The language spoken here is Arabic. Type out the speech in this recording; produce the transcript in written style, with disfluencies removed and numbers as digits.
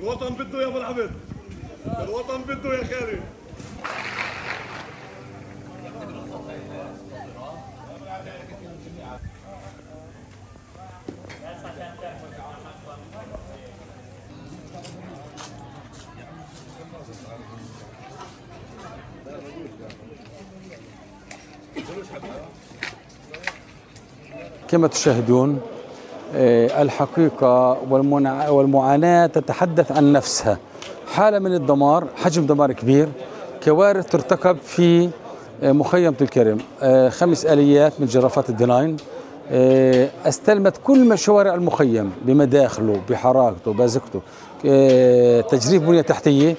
الوطن بده يا ابو العبد، الوطن بده يا خالد. كما تشاهدون الحقيقة والمعاناة تتحدث عن نفسها. حالة من الدمار، حجم دمار كبير، كوارث ترتكب في مخيم طول كرم. 5 آليات من جرافات الدناين استلمت كل شوارع المخيم بمداخله بحركته بازقته، تجريف بنية تحتية.